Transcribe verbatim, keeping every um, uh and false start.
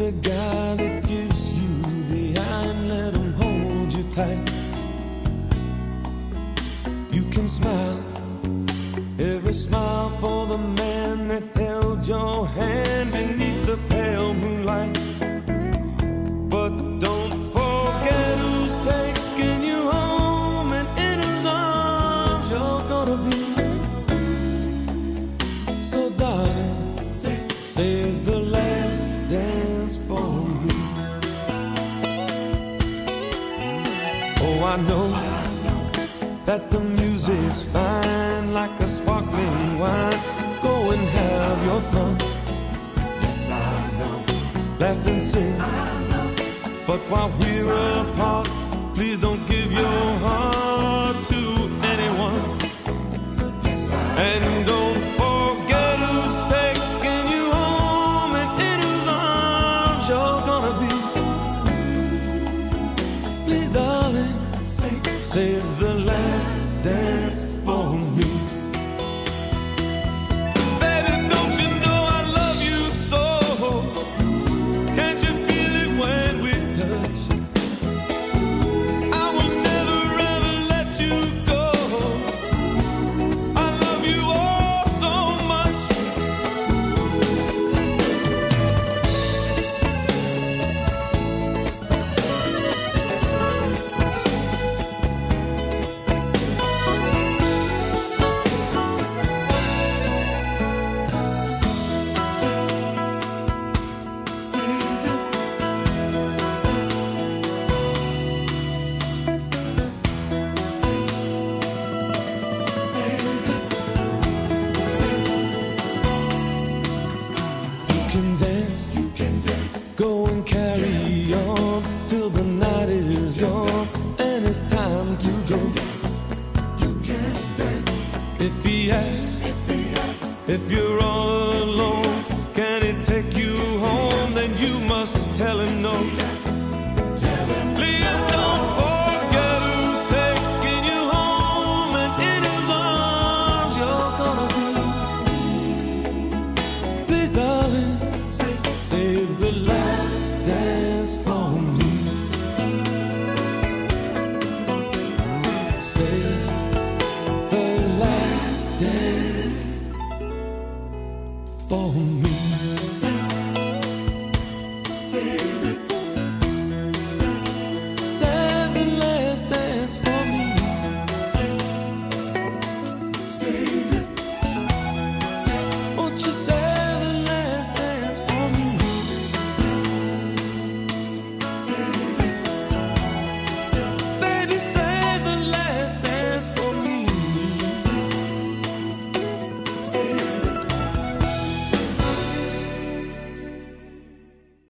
the guy that gives you the eye and let him hold you tight. You can smile, every smile for the man that held your hand beneath the pale moonlight. But don't forget who's taking you home and in whose arms you're gonna be. So darling, save the last dance for me. Oh, I know that the music's fine, like a sparkling wine. Go and have your fun. Yes, I know. Laugh and sing. I know. But while we're apart, please don't give your heart to anyone. Yes, I know. And don't forget who's taking you home and in whose arms you're gonna be. Please, darling, save, save the last dance for me. Baby, don't you know I love you so? Can't you feel it when we touch? I will never ever let you go. I love you all so much. You can dance, go and carry on till the night is gone and it's time to go. You can dance. If he asks, if you're all alone, can he take you home? Then you must tell him no. Please don't forget who's taking you home and in whose arms you're gonna be. Please, darling, save the last dance for me. Save the last dance for me. Save, save